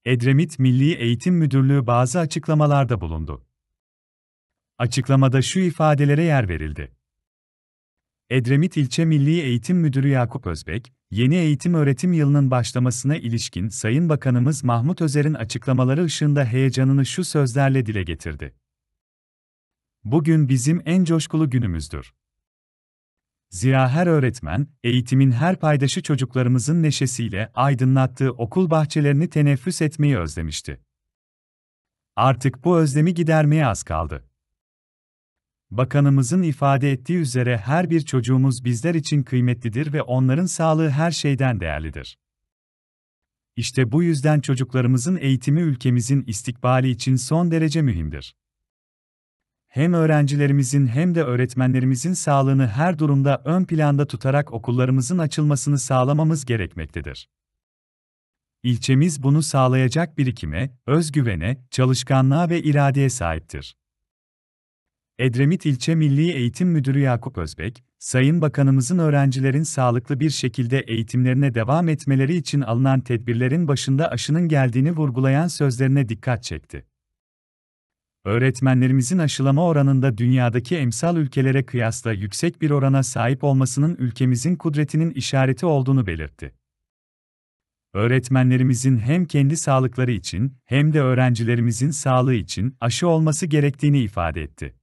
Edremit Milli Eğitim Müdürlüğü bazı açıklamalarda bulundu. Açıklamada şu ifadelere yer verildi. Edremit İlçe Milli Eğitim Müdürü Yakup Özbek, yeni eğitim-öğretim yılının başlamasına ilişkin Sayın Bakanımız Mahmut Özer'in açıklamaları ışığında heyecanını şu sözlerle dile getirdi. Bugün bizim en coşkulu günümüzdür. Zira her öğretmen, eğitimin her paydaşı çocuklarımızın neşesiyle aydınlattığı okul bahçelerini teneffüs etmeyi özlemişti. Artık bu özlemi gidermeye az kaldı. Bakanımızın ifade ettiği üzere her bir çocuğumuz bizler için kıymetlidir ve onların sağlığı her şeyden değerlidir. İşte bu yüzden çocuklarımızın eğitimi ülkemizin istikbali için son derece mühimdir. Hem öğrencilerimizin hem de öğretmenlerimizin sağlığını her durumda ön planda tutarak okullarımızın açılmasını sağlamamız gerekmektedir. İlçemiz bunu sağlayacak birikime, özgüvene, çalışkanlığa ve iradeye sahiptir. Edremit İlçe Milli Eğitim Müdürü Yakup Özbek, Sayın Bakanımızın öğrencilerin sağlıklı bir şekilde eğitimlerine devam etmeleri için alınan tedbirlerin başında aşının geldiğini vurgulayan sözlerine dikkat çekti. Öğretmenlerimizin aşılama oranında dünyadaki emsal ülkelere kıyasla yüksek bir orana sahip olmasının ülkemizin kudretinin işareti olduğunu belirtti. Öğretmenlerimizin hem kendi sağlıkları için hem de öğrencilerimizin sağlığı için aşı olması gerektiğini ifade etti.